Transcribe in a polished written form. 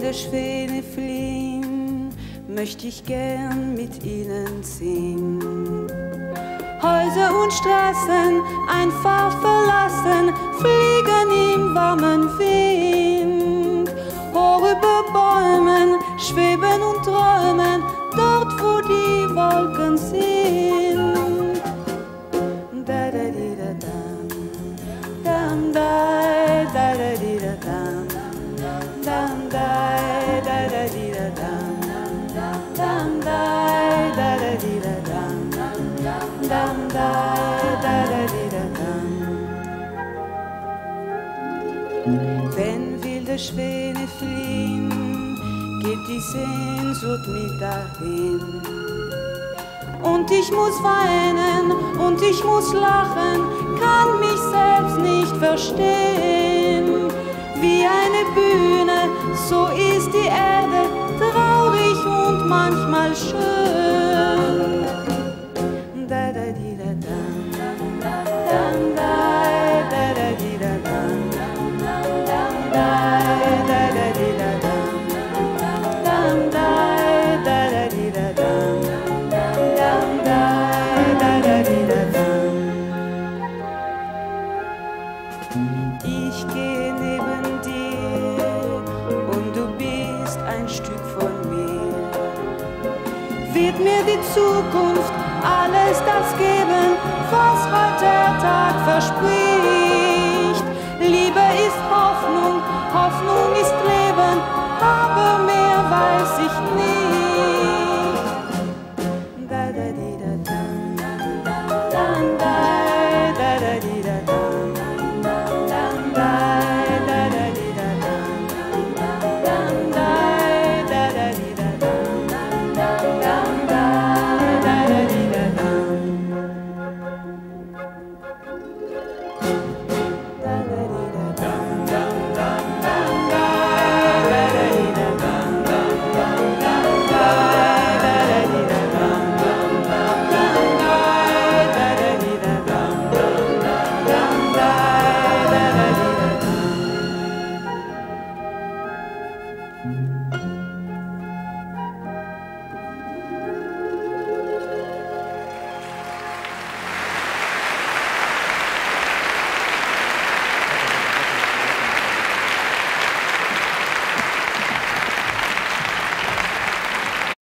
wilde Schwäne fliehen, möchte ich gern mit ihnen ziehen. Häuser und Straßen einfach verlassen, fliegen im warmen Wind. Hoch über Bäumen, schweben und träumen, dort wo die Wolken sind. Da da di da dam, dam da da di da dam, dam da da di da dam, dam da di da dam, dam da di da dam. Wenn wilde Schwäne fliehen, geht die Sehnsucht mit dahin. Und ich muss weinen und ich muss lachen, kann mich selbst nicht verstehen. Wie eine Bühne, so ist die Erde, traurig und manchmal schön. Da da di da dam, dam da di da dam, dam da di da dam, dam da di da dam, dam da di da dam. Ich gehe neben dir und du bist ein Stück von mir. Wird mir die Zukunft alles das geben, was heute der Tag verspricht? Liebe ist Hoffnung, Hoffnung ist Leben, aber mehr weiß ich nicht. Da da di da dam, dam da di da dam, dam da di da dam, dam da di da dam, dam da di da dam. Da